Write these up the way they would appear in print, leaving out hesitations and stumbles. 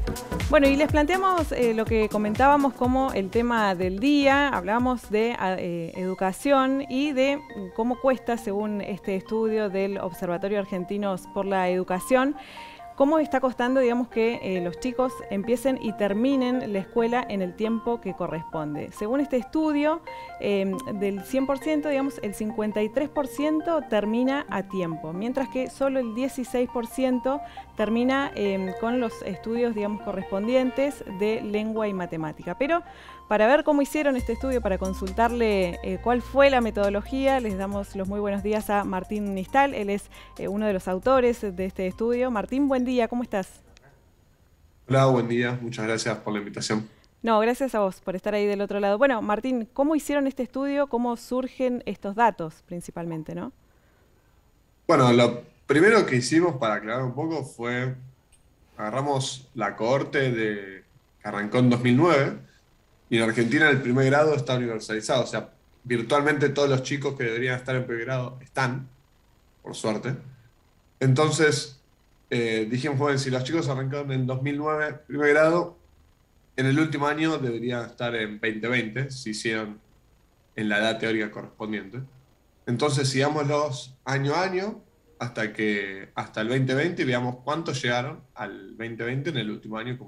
Bueno, y les planteamos lo que comentábamos como el tema del día, hablábamos de educación y de cómo cuesta, según este estudio del Observatorio Argentinos por la Educación, cómo está costando, digamos, que los chicos empiecen y terminen la escuela en el tiempo que corresponde. Según este estudio, del 100%, digamos, el 53% termina a tiempo, mientras que solo el 16% termina con los estudios, digamos, correspondientes de lengua y matemática. Pero para ver cómo hicieron este estudio, para consultarle cuál fue la metodología, les damos los muy buenos días a Martín Nistal. Él es uno de los autores de este estudio. Martín, buen día, ¿cómo estás? Hola, buen día. Muchas gracias por la invitación. No, gracias a vos por estar ahí del otro lado. Bueno, Martín, ¿cómo hicieron este estudio? ¿Cómo surgen estos datos principalmente, no? Bueno, lo primero que hicimos para aclarar un poco fue, agarramos la cohorte que arrancó en 2009 y en Argentina el primer grado está universalizado, o sea, virtualmente todos los chicos que deberían estar en primer grado están, por suerte. Entonces, dijimos, bueno, si los chicos arrancaron en 2009 primer grado, en el último año deberían estar en 2020, si hicieron en la edad teórica correspondiente. Entonces, sigámoslos año a año hasta el 2020 y veamos cuántos llegaron al 2020 en el último año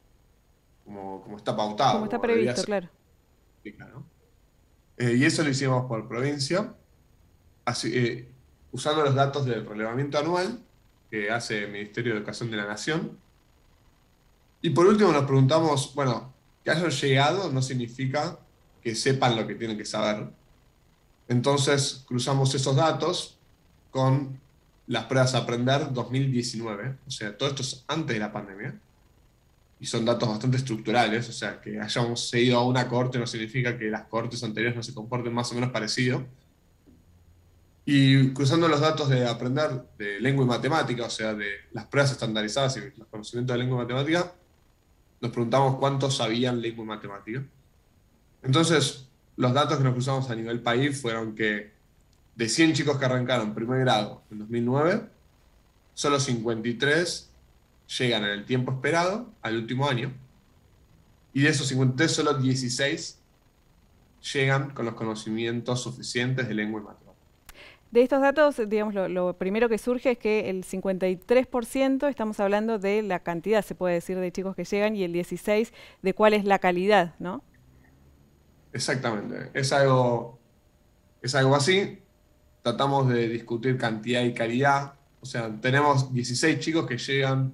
como está Como pautado, está como debería previsto, ser, claro. ¿no? Y eso lo hicimos por provincia, así, usando los datos del relevamiento anual que hace el Ministerio de Educación de la Nación. Y por último nos preguntamos, bueno, que hayan llegado no significa que sepan lo que tienen que saber. Entonces cruzamos esos datos con las pruebas a aprender 2019, o sea, todo esto es antes de la pandemia, y son datos bastante estructurales, o sea, que hayamos seguido a una cohorte no significa que las cohortes anteriores no se comporten más o menos parecido. Y cruzando los datos de aprender de lengua y matemática, o sea, de las pruebas estandarizadas y los conocimientos de lengua y matemática, nos preguntamos cuántos sabían lengua y matemática. Entonces, los datos que nos cruzamos a nivel país fueron que de 100 chicos que arrancaron primer grado en 2009, solo 53 llegan en el tiempo esperado al último año, y de esos 53 solo 16 llegan con los conocimientos suficientes de lengua y matemáticas. De estos datos, digamos, lo primero que surge es que el 53% estamos hablando de la cantidad, se puede decir, de chicos que llegan y el 16% de cuál es la calidad, ¿no? Exactamente, es algo así. Tratamos de discutir cantidad y calidad. O sea, tenemos 16 chicos que llegan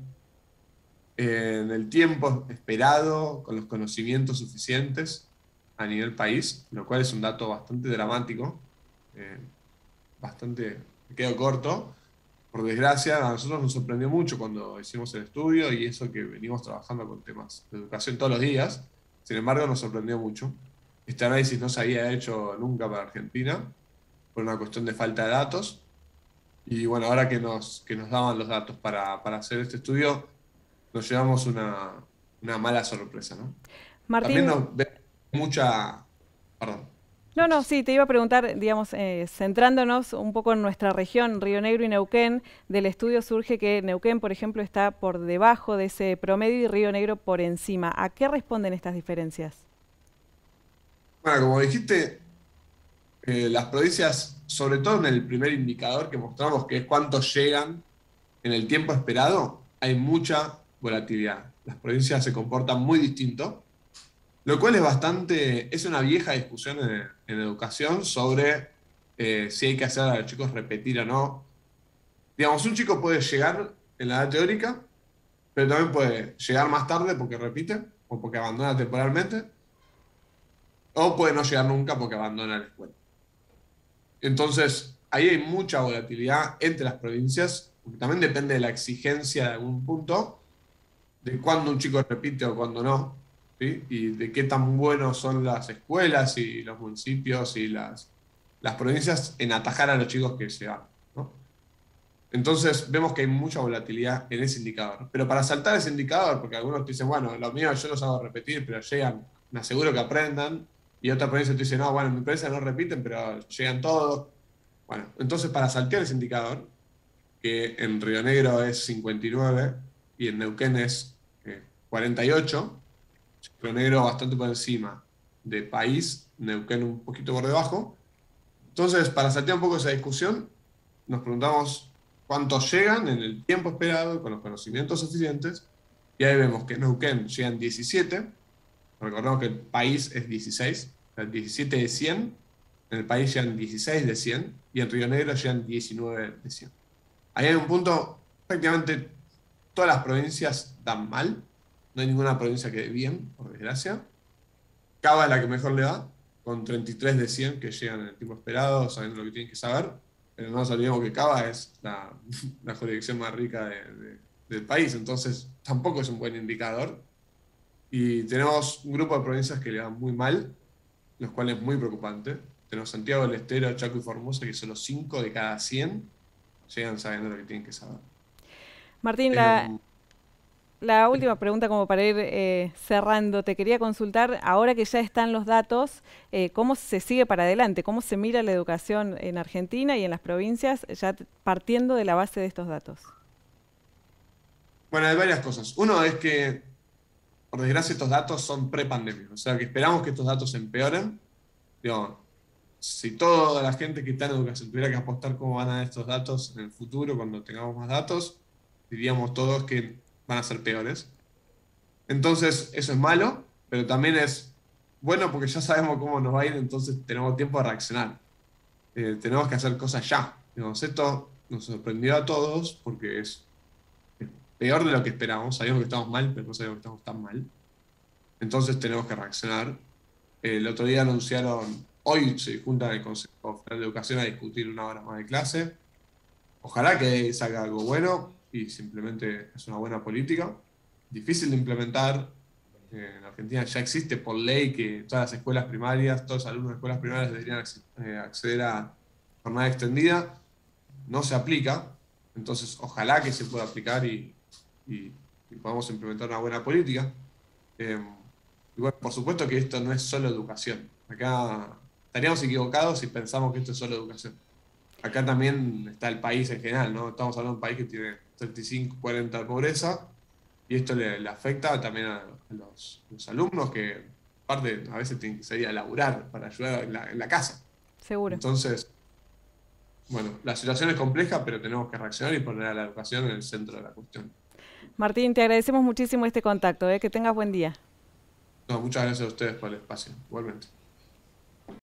en el tiempo esperado, con los conocimientos suficientes a nivel país, lo cual es un dato bastante dramático, eh, bastante, me quedo corto. Por desgracia, a nosotros nos sorprendió mucho cuando hicimos el estudio y eso que venimos trabajando con temas de educación todos los días. Sin embargo, nos sorprendió mucho. Este análisis no se había hecho nunca para Argentina por una cuestión de falta de datos. Y bueno, ahora que nos daban los datos para hacer este estudio, nos llevamos una mala sorpresa, ¿no? También Martín, nos ve mucha. Perdón. no, no, sí, te iba a preguntar, digamos, centrándonos un poco en nuestra región, Río Negro y Neuquén, del estudio surge que Neuquén, por ejemplo, está por debajo de ese promedio y Río Negro por encima. ¿A qué responden estas diferencias? Bueno, como dijiste, las provincias, sobre todo en el primer indicador que mostramos, que es cuántos llegan en el tiempo esperado, hay mucha volatilidad. Las provincias se comportan muy distinto, lo cual es una vieja discusión en educación sobre si hay que hacer a los chicos repetir o no. Digamos, un chico puede llegar en la edad teórica, pero también puede llegar más tarde porque repite o porque abandona temporalmente, o puede no llegar nunca porque abandona la escuela. Entonces, ahí hay mucha volatilidad entre las provincias, porque también depende de la exigencia de algún punto, de cuándo un chico repite o cuándo no, ¿sí? Y de qué tan buenos son las escuelas y los municipios y las provincias en atajar a los chicos que se van, ¿no? Entonces vemos que hay mucha volatilidad en ese indicador. Pero para saltar ese indicador, porque algunos te dicen, bueno, lo mío yo los hago repetir, pero llegan, me aseguro que aprendan, y otra provincia te dice, no, bueno, en mi provincia no repiten, pero llegan todos. Bueno, entonces para saltear ese indicador, que en Río Negro es 59 y en Neuquén es 48, Río Negro bastante por encima de país, Neuquén un poquito por debajo. Entonces, para saltear un poco esa discusión, nos preguntamos cuántos llegan en el tiempo esperado, con los conocimientos suficientes, y ahí vemos que en Neuquén llegan 17, recordemos que el país es 16, o sea, 17 de 100, en el país llegan 16 de 100, y en Río Negro llegan 19 de 100. Ahí hay un punto, prácticamente todas las provincias dan mal, no hay ninguna provincia que dé bien, por desgracia. Cava es la que mejor le va, con 33 de 100 que llegan en el tiempo esperado, sabiendo lo que tienen que saber. Pero no nos olvidemos que Cava es la jurisdicción más rica del país, entonces tampoco es un buen indicador. Y tenemos un grupo de provincias que le van muy mal, los cuales es muy preocupante. Tenemos Santiago del Estero, Chaco y Formosa, que solo 5 de cada 100 llegan sabiendo lo que tienen que saber. Martín, Eh, la última pregunta como para ir cerrando. Te quería consultar, ahora que ya están los datos, ¿cómo se sigue para adelante? ¿Cómo se mira la educación en Argentina y en las provincias, ya partiendo de la base de estos datos? bueno, hay varias cosas. Uno es que, por desgracia, estos datos son pre-pandemia. O sea, que esperamos que estos datos empeoren. Digo, si toda la gente que está en educación tuviera que apostar cómo van a dar estos datos en el futuro, cuando tengamos más datos, diríamos todos que van a ser peores. Entonces, eso es malo, pero también es bueno porque ya sabemos cómo nos va a ir, entonces tenemos tiempo de reaccionar. Tenemos que hacer cosas ya. Digamos, esto nos sorprendió a todos porque es peor de lo que esperábamos. Sabíamos que estamos mal, pero no sabíamos que estamos tan mal. Entonces tenemos que reaccionar. El otro día anunciaron, hoy se junta el Consejo Federal de Educación a discutir una hora más de clase. Ojalá que salga algo bueno y simplemente es una buena política. Difícil de implementar. En Argentina ya existe por ley que todas las escuelas primarias, todos los alumnos de escuelas primarias deberían acceder a jornada extendida. No se aplica. Entonces, ojalá que se pueda aplicar y podamos implementar una buena política. Eh, y bueno, por supuesto que esto no es solo educación. Acá estaríamos equivocados si pensamos que esto es solo educación. Acá también está el país en general, ¿no? Estamos hablando de un país que tiene 35, 40 de pobreza, y esto le afecta también a los alumnos que, aparte, a veces tienen que salir a laburar para ayudar en la casa. Seguro. Entonces, bueno, la situación es compleja, pero tenemos que reaccionar y poner a la educación en el centro de la cuestión. Martín, te agradecemos muchísimo este contacto, que tengas buen día. No, muchas gracias a ustedes por el espacio, igualmente.